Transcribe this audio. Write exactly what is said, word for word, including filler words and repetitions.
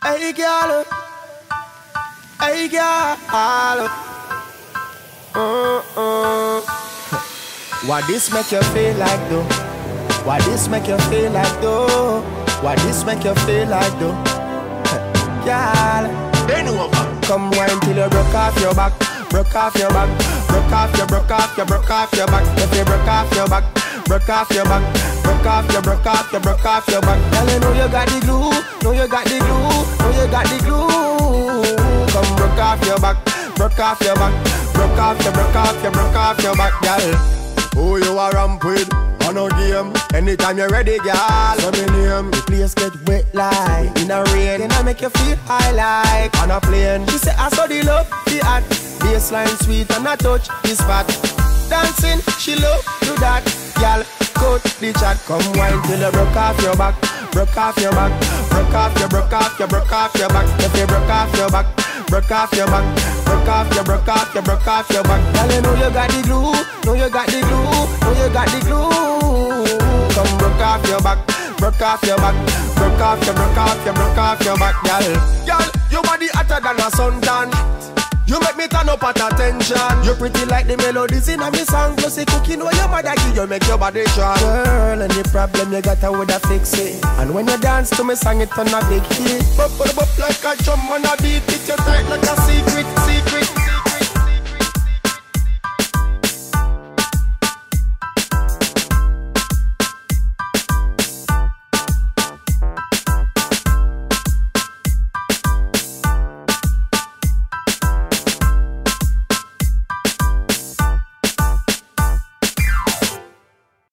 Hey girl, hey girl. Uh-uh. What this make you feel like though? What this make you feel like though? What this make you feel like though? Girl, Bend over. come wine till you broke off your back, broke off your back, broke off your, broke off your, broke off your back. If you broke off your back, broke off your back, broke off your, broke off your, broke off your back. Girl, you know you got the glue, know you got the glue, know you got the glue. Come broke off your back, broke off your back, broke off your, broke off your, broke off your back, girl. Who you a ramp with? On no game. Anytime you're ready, girl. So me name. The place get wet like in a rain. Then I make you feel high like on a plane. She say I saw the love, the art. Baseline sweet and I touch the spot. Dancing, she love do that. Girl, cut the chat. Come wine till you broke off your back, broke off your back, broke off your, broke off your, broke off your back. If you broke off your back, broke off your back, broke off your, broke off your, broke off your back. Girl, you know you got the glue, know you got the glue, know you got the glue. Come broke off your back, broke off your back, broke off your, broke off your, broke off your back, girl. Girl, your body hotter than a suntan. You make me turn up at attention. You pretty like the melodies in a me song. Plus the cooking where your mother give you make your body strong. Girl, any problem you got, I woulda fix it. And when you dance to me song, it turn a big hit. Bop, bop, bop like a drum on a beat. It you tight like a secret, secret.